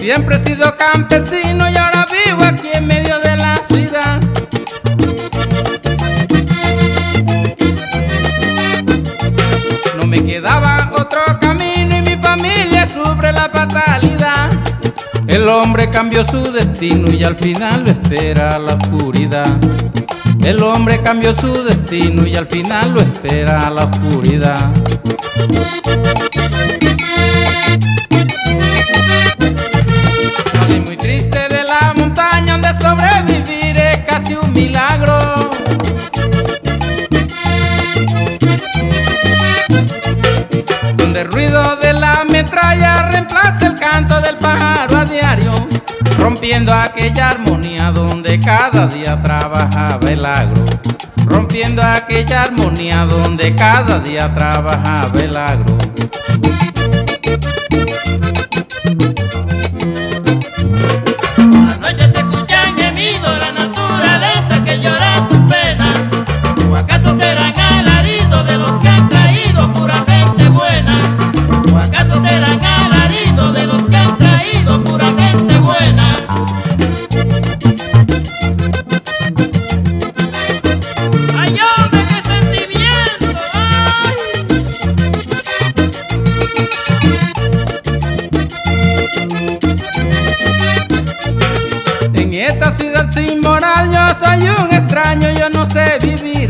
siempre he sido campesino y ahora vivo aquí en medio de la ciudad. No me quedaba otro camino y mi familia sufre la fatalidad. El hombre cambió su destino y al final lo espera la oscuridad. El hombre cambió su destino y al final lo espera la oscuridad. Salí muy triste de la montaña donde sobrevivir es casi un milagro. Donde el ruido de la metralla reemplaza el canto del pájaro a diario, rompiendo aquella armonía donde cada día trabajaba el agro. Rompiendo aquella armonía donde cada día trabajaba el agro. Por la noche se escuchan gemidos, la naturaleza que llora su pena. ¿O acaso serán alaridos de los que han traído pura gente buena? ¿O acaso serán alaridos de los que han traído pura gente buena? ¡Ay, hombre, qué sentimiento! ¡Ay! En esta ciudad sin moral yo soy un extraño, yo no sé vivir.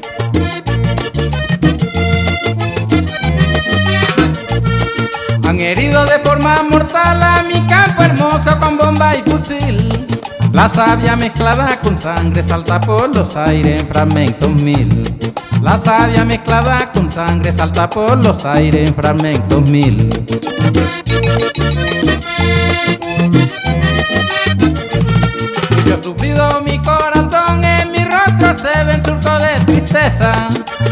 Han herido de forma mortal a mi campo hermoso con bomba y fusil. La savia mezclada con sangre salta por los aires en fragmentos mil. La savia mezclada con sangre salta por los aires en fragmentos mil. Yo he sufrido mi corazón, en mi rostro se ven surcos de tristeza.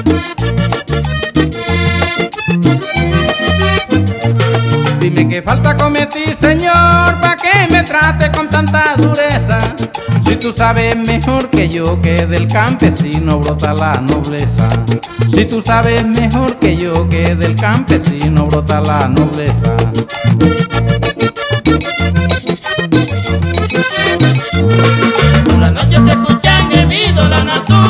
Dime qué falta cometí, Señor, pa' que me trate con tanta dureza. Si tú sabes mejor que yo que del campesino brota la nobleza. Si tú sabes mejor que yo que del campesino brota la nobleza. Por la noche se escuchan gemidos, la naturaleza